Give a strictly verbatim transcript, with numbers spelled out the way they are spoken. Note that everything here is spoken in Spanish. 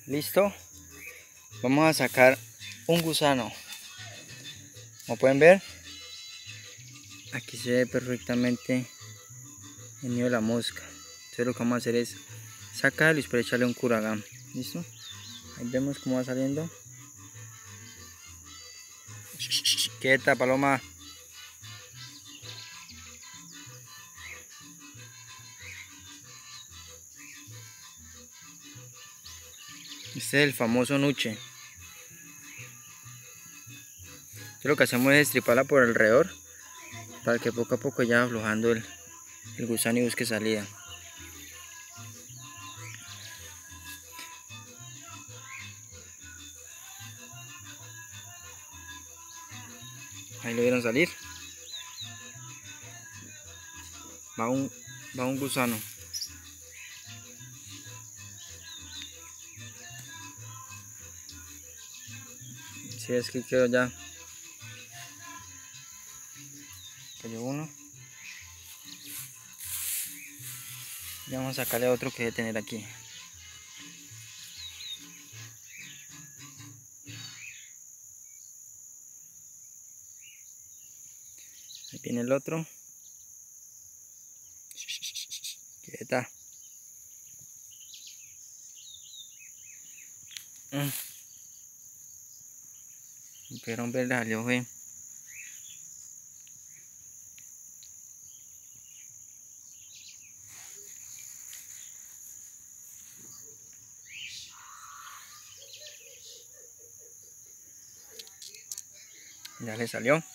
Listo. Vamos a sacar un gusano. Como pueden ver, aquí se ve perfectamente el nido de la mosca. Entonces lo que vamos a hacer es sacarlo y después echarle un curagán. ¿Listo? Ahí vemos cómo va saliendo. Quieta, paloma. Este es el famoso nuche. Entonces lo que hacemos es estriparla por alrededor para que poco a poco vaya aflojando el, el gusano y busque salida. Ahí lo vieron salir. Va un, va un gusano. Si es que quedó ya. Cayó uno. Y vamos a sacarle otro que debe tener aquí. Ahí viene el otro. Quieta. Mm. Pero hombre, le salió fue. Ya le salió.